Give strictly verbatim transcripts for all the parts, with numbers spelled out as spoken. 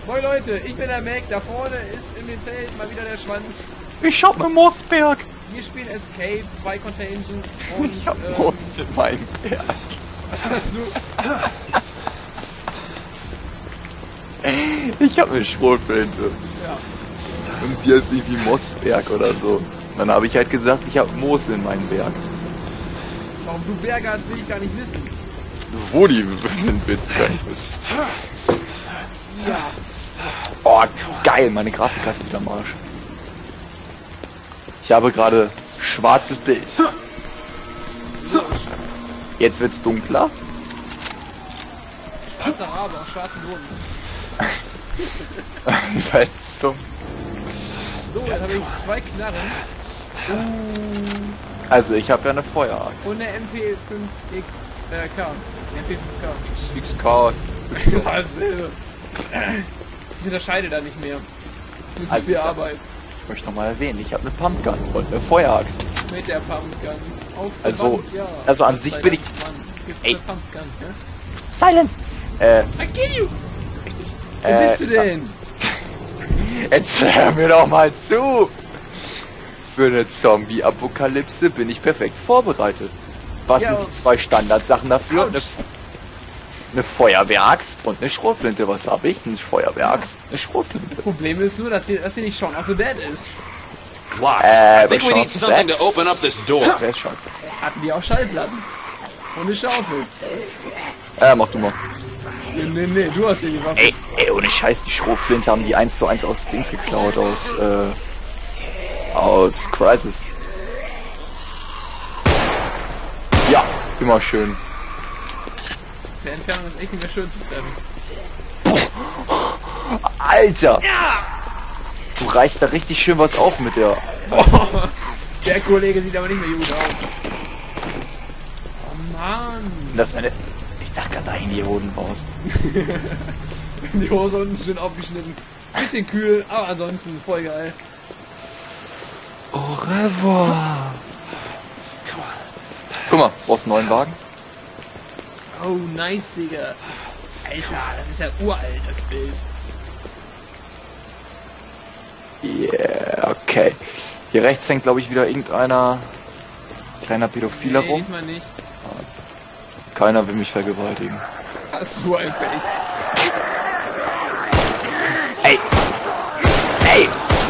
Moin Leute, ich bin der Mac, da vorne ist in dem Feld mal wieder der Schwanz. Ich hab einen Moosberg. Wir spielen Escape, zwei Contagion und... Ich hab ähm, Moos in meinem Berg. was hast du? Ich hab eine Schrotflinte. Ja. Und die ist irgendwie Moosberg oder so. Dann habe ich halt gesagt, ich hab Moos in meinem Berg. Warum du Berge hast, will ich gar nicht wissen. Wo die sind, willst du gar nicht wissen. Ja. Oh, geil, meine Grafik hat wieder am Arsch. Ich habe gerade schwarzes Bild. Jetzt wird's dunkler. Schwarze Haare auf schwarzen Boden. Weil es so. So, jetzt habe ich zwei Knarren Also ich habe ja eine Feueraxt. und eine M P fünf X äh, K. Eine M P fünf K. X K. Das ist dasselbe. Ich unterscheide da nicht mehr. Das ist Also, viel Arbeit. Ich möchte nochmal erwähnen, ich habe eine Pumpgun und eine Feueraxt. Mit der Pumpgun. Auf zur Also- Wand, ja. also an Gott sich sei bin Dank, ich- Mann. Gibt's Ey. eine Pumpgun, ja? Silence! Äh, I kill you! Wo Äh, bist du denn? jetzt hör mir doch mal zu! Für eine Zombie-Apokalypse bin ich perfekt vorbereitet. Was Ja. sind die zwei Standardsachen dafür? Eine, Autsch. eine Feuerwehraxt und eine Schrotflinte. Was habe ich? Eine Feuerwehraxt, eine Schrotflinte. Das Problem ist nur, dass sie, dass sie nicht Shaun of the Dead ist. What? Äh, I think we Sean need something to Specs? open up this door. Wer ist scheiße? Hatten die auch Schallplatten. Und eine Schaufel. Äh, mach du mal. Nee, nee, nee, du hast hier die Waffe. Ey, ey, ohne Scheiß, die Schrotflinte haben die eins zu eins aus Dings geklaut, aus, äh, aus Crisis. Ja, immer schön. Die Entfernung ist echt nicht mehr schön zu treffen. Alter! Du reißt da richtig schön was auf mit der... Der Kollege sieht aber nicht mehr gut aus. Oh Mann. Sind das eine... Ich dachte gerade, da hängen die Hoden raus. Die Hose unten schön aufgeschnitten. Bisschen kühl, aber ansonsten voll geil. Au revoir! Guck mal, brauchst einen neuen Wagen? Oh, nice, Digga. Alter, das ist ja uralt, das Bild. Yeah, okay. Hier rechts hängt, glaube ich, wieder irgendeiner... Kleiner Pädophiler Nee, rum. diesmal nicht. Keiner will mich vergewaltigen. Hast du ein Pech. Ey! Ey!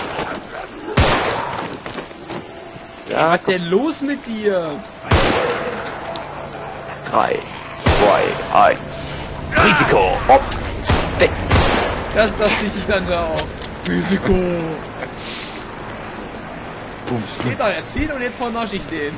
Ja, Was denn los mit dir? drei, zwei, eins. Risiko! Hopp! Deck. Das ist das die Tante auch. Risiko. Boom. Geht doch, erzähl und jetzt vernasch ich den.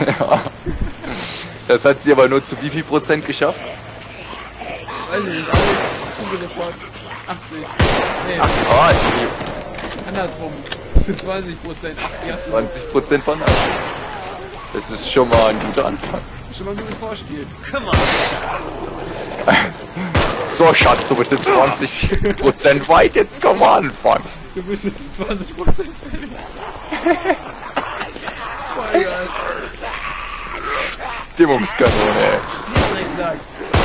Das hat sie aber nur zu wie viel Prozent geschafft? Weiß ich nicht, aber ich bin sofort achtzig. Nee, Ah, andersrum. Das sind zwanzig Prozent. achtzig hast du zwanzig Prozent von allen. Das ist schon mal ein guter Anfang. schon mal ein gutes Vorspiel. Come on. So, Schatz, du bist jetzt zwanzig Prozent weit, jetzt komm mal anfangen. Du bist jetzt die zwanzig Prozent fertig. Voll geil. Stimmungskanone, ey. Direkt gesagt.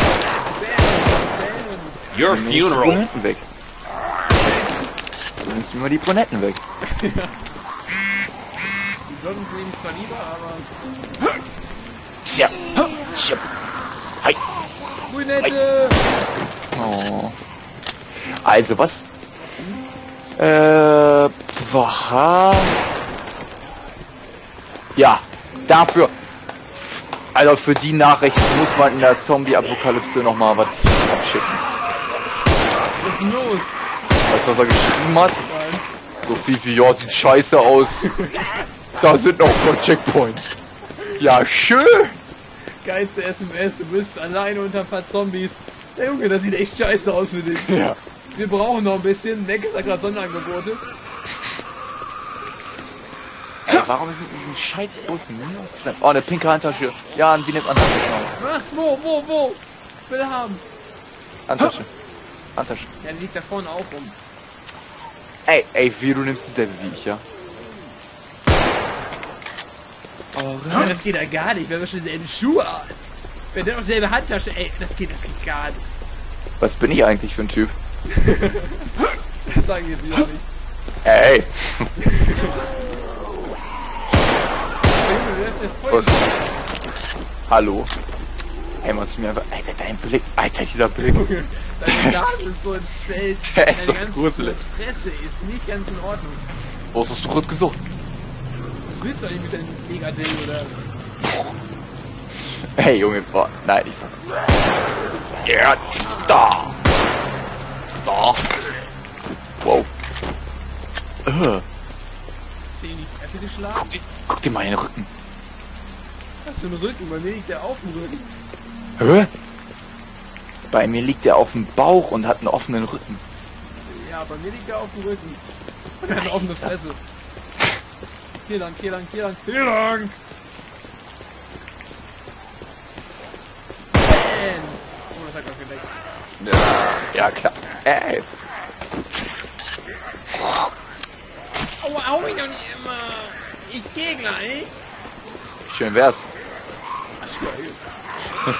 Bam, Your Nimm die funeral. Brunetten weg. Du nimmst immer die Brunetten weg. Die Sonnen sind ihm zwar lieber, aber... Tja. Tja. Hi. Brünette! Oh. Also, was? Äh, Waha. Ja, dafür. Also für die Nachricht muss man in der Zombie-Apokalypse nochmal was abschicken. Was ist denn los? Weißt du, was er geschrieben hat? Nein. So viel wie, ja, sieht scheiße aus. Da sind noch nur Checkpoints. Ja, schön. Geilste S M S, du bist alleine unter ein paar Zombies. Der Junge, das sieht echt scheiße aus für dich. Ja. Wir brauchen noch ein bisschen. Mac ist ja gerade Sonderangebote. Ey, warum sind diesen scheiß Bussen? Oh, eine pinke Handtasche. Ja, wie nennt man Handtasche? Was? Wo? Wo? Wo? Will haben. Handtasche. Handtasche. Ja, die liegt da vorne auch rum. Ey, ey, wie du nimmst dieselbe wie ich, ja? Oh, Ja, das geht ja gar nicht, wenn wir schon dieselben Schuhe haben. Wenn der noch dieselbe Handtasche, ey, das geht, das geht gar nicht. was bin ich eigentlich für ein Typ? Das sagen wir wieder nicht. Ey! Junge, der ist ja voll. Was? Hallo? Ey, musst du mir einfach... Alter, dein Blick... Alter, dieser Blick. Deine Nase ist so entstellt. Er ist so Deine ganze gruselig. Fresse ist nicht ganz in Ordnung. Was hast du gerade gesucht? Was willst du eigentlich mit deinem Megadell oder... Hey, Junge, boah. Nein, ich sag's. Ja, da! Da! Wow. Äh, Hast du in die Fresse geschlagen? guck, dir, guck dir mal in den Rücken. Hast du einen Rücken? Bei mir liegt der auf dem Rücken. Hä? Bei mir liegt er auf dem Bauch und hat einen offenen Rücken. Ja, bei mir liegt der auf dem Rücken. Und er hat eine offene Fresse. Hier lang, hier lang, hier lang, hier lang! Hands! Oh, das hat gerade geleckt. Ja, ja klar. Ey. Aua, hau mich doch nicht immer! Ich geh gleich! Schön wär's. Ach, geil.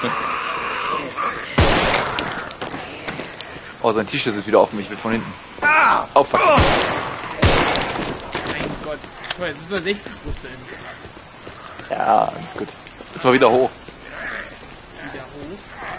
Oh, sein T-Shirt ist wieder offen. Ich will von hinten. Ah! Oh, fuck. Oh. Mein Gott. Guck mal, jetzt sind wir sechzig Prozent. Ja, ist gut. Jetzt mal wieder hoch. Wieder hoch.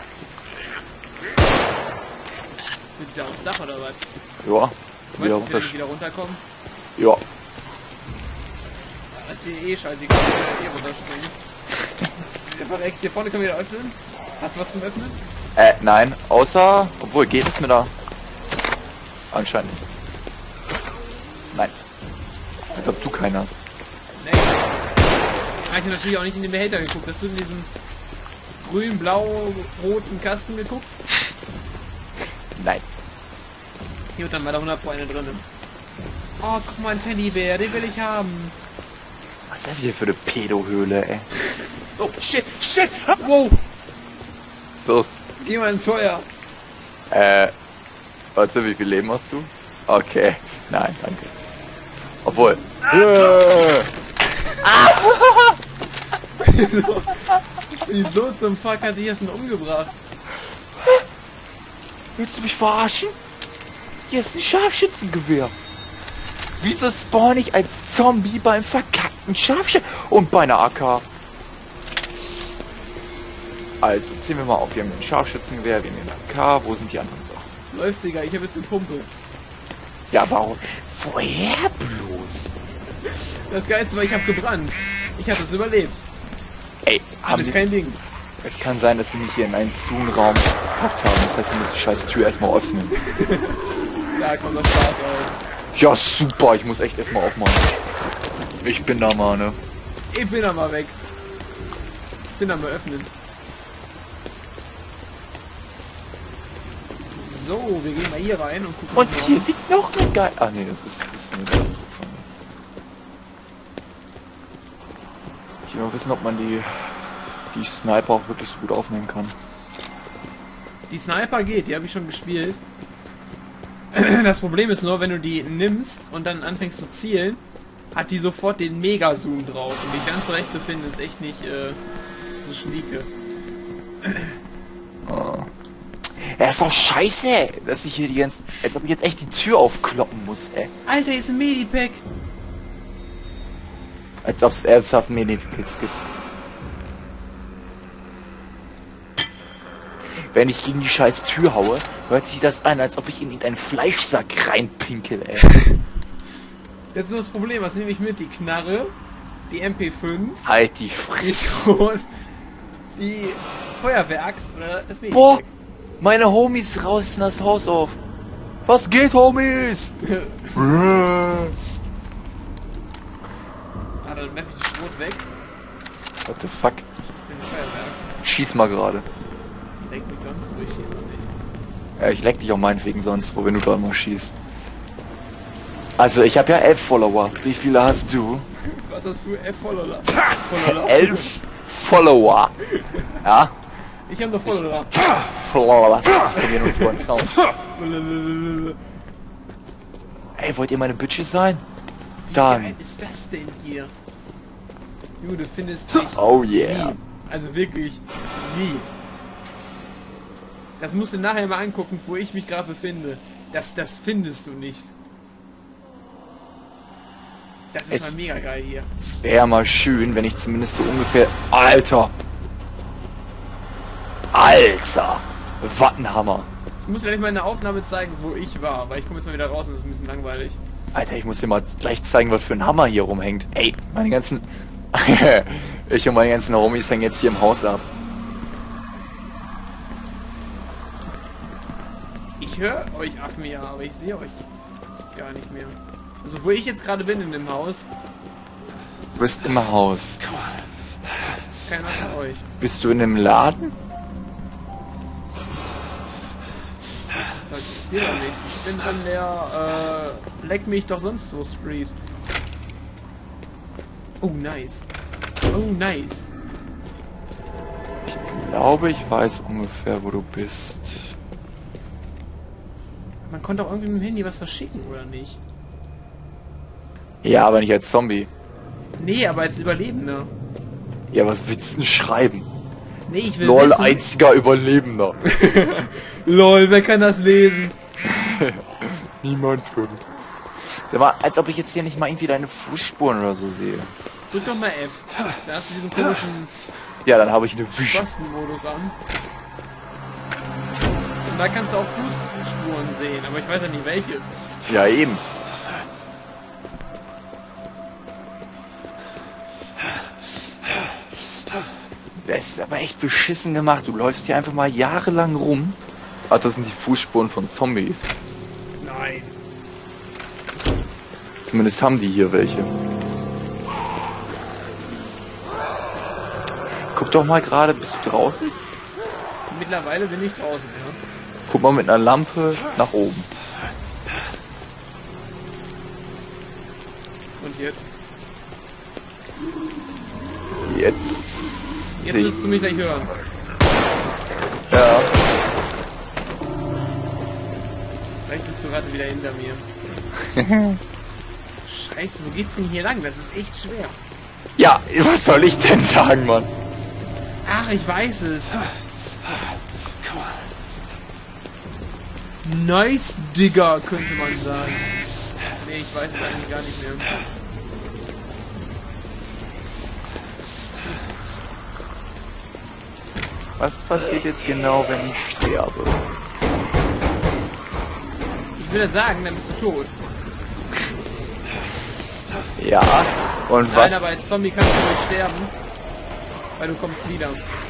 Willst du wieder aufs Dach oder was? Ja. Du Wieder weißt, dass wir runter. nicht wieder runterkommen? Ja. Das ist hier eh scheißegal, wenn wir eh runterspringen. Der verreckst hier vorne können wir wieder öffnen. Hast du was zum Öffnen? Äh, nein. Außer... Obwohl, geht es mir da? Anscheinend nicht. Nein. Als ob du keinen hast. Nee. Ich habe natürlich auch nicht in den Behälter geguckt. Hast du in diesen grün, blau, roten Kasten geguckt? Nein. Hier und dann war da hundert Pro eine drin. Oh, guck mal, ein Teddybär, den will ich haben. Was ist das hier für eine Pedohöhle, ey? Oh, shit, shit! Wow! So. Geh mal ins Feuer. Äh. Warte, wie viel Leben hast du? Okay. Nein, danke. Obwohl. Äh. Wieso? Wieso zum Fuck hat die erst umgebracht? Willst du mich verarschen? Hier ist ein Scharfschützengewehr. Wieso spawn ich als Zombie beim verkackten Scharfschützen und bei einer A K? Also, ziehen wir mal auf. Wir haben ein Scharfschützengewehr, wir haben eine A K. Wo sind die anderen Sachen? Läuft, Digga, ich hab jetzt eine Pumpe. Ja, warum? Woher bloß? Das Geilste war, ich hab gebrannt. Ich hab das überlebt. Ey, haben Alles die, kein Ding. es kann sein, dass sie mich hier in einen Zoom-Raum gepackt haben. Das heißt, ich muss die scheiß Tür erstmal öffnen. Da kommt das Spaß auf. Ja, super. Ich muss echt erstmal aufmachen. Ich bin da mal, ne? Ich bin da mal weg. Ich bin da mal öffnen. So, wir gehen mal hier rein und gucken. Und mal. hier liegt noch eine geil. Ach nee, das ist, das ist eine geile von mir. Ich will mal wissen, ob man die, die Sniper auch wirklich so gut aufnehmen kann. Die Sniper geht, die habe ich schon gespielt. Das Problem ist nur, wenn du die nimmst und dann anfängst zu zielen, hat die sofort den Mega-Zoom drauf. Und die ganz zurecht zu finden, ist echt nicht äh, so schnieke. Ja, ist doch scheiße, dass ich hier die ganze... Als ob ich jetzt echt die Tür aufkloppen muss, ey. Alter, hier ist ein Medipack. Als ob es ernsthaft Medikits gibt. Wenn ich gegen die scheiß Tür haue, hört sich das an, als ob ich in irgendeinen Fleischsack reinpinkel, ey. Jetzt nur das Problem, was nehme ich mit? Die Knarre, die M P fünf, Halt die die Fresse. Schrot, die Feuerwehraxt oder das Medipack. Boah, meine Homies reißen das Haus auf. Was geht, Homies? Ah, dann werfe ich die Schrot weg. What the fuck? Den Feuerwehraxt. Schieß mal gerade. Lenk mich sonst, wo ich schieße nicht. Ja, ich leck dich auch meinetwegen sonst, wo wenn du da mal schießt. Also, ich habe ja elf Follower. Wie viele hast du? Was hast du? F Follower. Follower. Elf Follower. Ja? Ich habe noch Follower. Follower. Ich bin hier nur über den Sound. Ey, wollt ihr meine Bitches sein? Wie Dann. geil ist das denn hier? Junge, du findest dich Oh yeah. nie. Also wirklich nie. Das musst du nachher mal angucken, wo ich mich gerade befinde. Das, das findest du nicht. Das ist Jetzt- mal mega geil hier. Es wäre mal schön, wenn ich zumindest so ungefähr... Alter! Alter! Wattenhammer! Ich muss gleich mal eine Aufnahme zeigen, wo ich war, weil ich komme jetzt mal wieder raus und das ist ein bisschen langweilig. Alter, ich muss dir mal gleich zeigen, was für ein Hammer hier rumhängt. Ey, meine ganzen... ich und meine ganzen Homies hängen jetzt hier im Haus ab. Ich höre euch Affen ja, aber ich sehe euch gar nicht mehr. Also wo ich jetzt gerade bin in dem Haus, Du bist im Haus. keiner von euch. Bist du in einem Laden? Das sag ich dir doch nicht. Ich bin von der äh, Leck mich doch sonst so Street. Oh nice. Oh nice. Ich glaube, ich weiß ungefähr, wo du bist. Man konnte auch irgendwie mit dem Handy was verschicken, oder nicht? Ja, aber nicht als Zombie. Nee, aber als Überlebender. Ja, was willst du denn schreiben? Nee, ich will Lol, wissen... einziger Überlebender. Lol, wer kann das lesen? Niemand tut. Der war, als ob ich jetzt hier nicht mal irgendwie deine Fußspuren oder so sehe. Drück doch mal F. Da hast du diesen komischen Ja, dann habe ich eine Wisch. Kostenmodus an. Und da kannst du auch Fußspuren sehen, aber ich weiß ja nicht welche. Ja, eben. Das ist aber echt beschissen gemacht. Du läufst hier einfach mal jahrelang rum. Ach, das sind die Fußspuren von Zombies. Nein. Zumindest haben die hier welche. Guck doch mal gerade, bist du draußen? Mittlerweile bin ich draußen, ja. Guck mal mit einer Lampe nach oben. Und jetzt? Jetzt Jetzt sehe ich. wirst du mich gleich hören. Ja. Vielleicht bist du gerade wieder hinter mir. Scheiße, wo geht's denn hier lang? Das ist echt schwer. Ja, was soll ich denn sagen, Mann? Ach, ich weiß es. Nice, Digger, könnte man sagen. Nee, ich weiß es eigentlich gar nicht mehr. Was passiert jetzt genau, wenn ich sterbe? Ich würde sagen, dann bist du tot. Ja, und Nein, was? aber als Zombie kannst du nicht sterben. Weil du kommst wieder.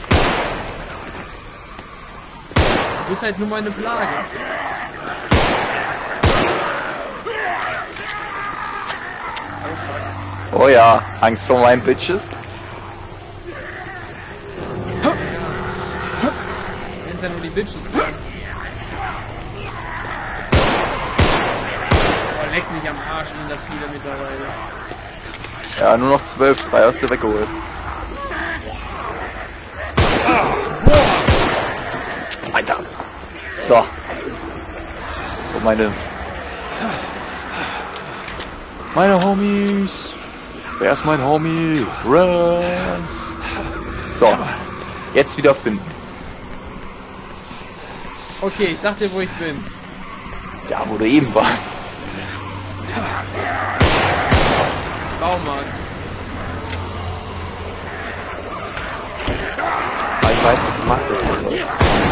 Du bist halt nur mal eine Plage. Oh ja, Angst vor meinen Bitches? Wenn es ja nur die Bitches waren. Boah, leck mich am Arsch, sind das viele mittlerweile. Ja, nur noch zwölf, drei hast du weggeholt. Alter. So. Und meine... Meine Homies. Wer ist mein Homie? Run. So. Jetzt wieder finden. Okay, ich sag dir, wo ich bin. Da, wo du eben warst. Baumarkt. Ah, ich weiß, ich mag das nicht so.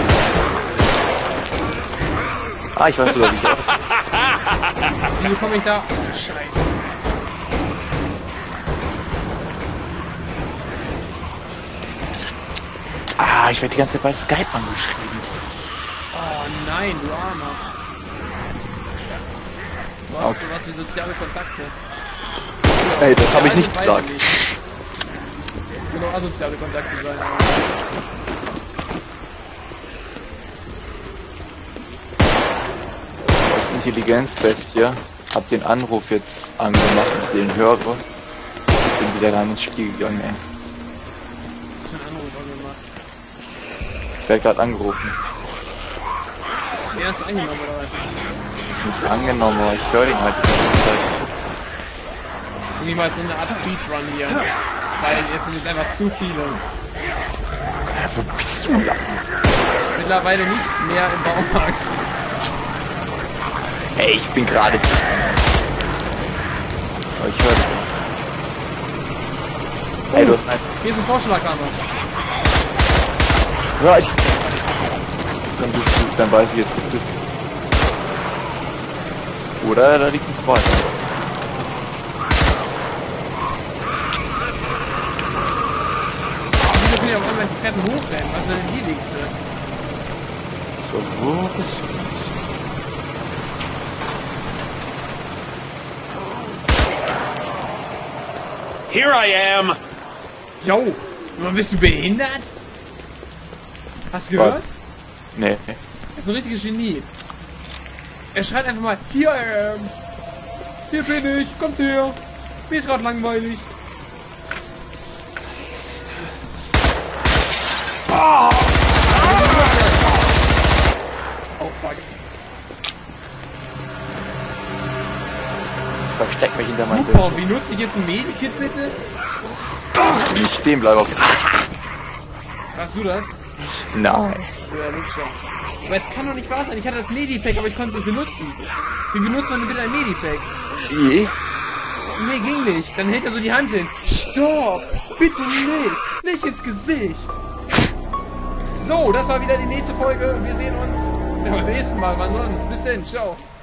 Ah, ich weiß sogar, wie ich aus. Wieso komme ich da? Scheiße. Ah, ich werde die ganze Zeit bei Skype angeschrieben. Oh nein, du Armer. Du hast Okay. sowas wie soziale Kontakte. Ey, das habe ich Also nicht weiß gesagt. nicht. Können auch asoziale Kontakte sein. Intelligenzbestie. Hab den Anruf jetzt angemacht, dass ich den höre. Bin wieder rein ins Spiel gegangen, ey. Was für einen Anruf angemacht? Ich werde gerade angerufen. Nee, hast du angenommen oder was? Nicht angenommen, aber ich höre den halt die ganze Zeit. Irgendwie mal so eine Art Speedrun hier. Weil es sind jetzt einfach zu viele. Ja, wo bist du lang? Mittlerweile nicht mehr im Baumarkt. Ey, ich bin gerade... Oh, ich höre dich. Ey, du hast ein... Hier ist ein Vorschlaghammer. Hör jetzt! Dann bist du... Dann weiß ich jetzt, wo du bist. Oder da liegt ein zweiter. Wieso bin ich auf einmal die Treppen hochrennen? Was ist denn die nächste? So, wo bist du? Here I am! Jo, bist du behindert? Hast du gehört? Nee. Er ist ein richtiges Genie. Er schreit einfach mal, hier, ähm, hier bin ich, kommt her. Mir ist gerade langweilig. Oh, oh fuck. Versteck mich hinter meinem Super, Bildschirm. wie nutze ich jetzt ein Medikit bitte? Nicht stehen bleiben auf... Hast du das? Nein. Ja, liegt schon. Aber es kann doch nicht wahr sein. Ich hatte das Medipack, aber ich konnte es nicht benutzen. Wie benutzt man denn bitte ein Medipack? Je? Nee, ging nicht. Dann hält er so die Hand hin. Stopp! Bitte nicht! Nicht ins Gesicht! So, das war wieder die nächste Folge. Wir sehen uns beim nächsten Mal. Wann sonst? Bis dann. Ciao.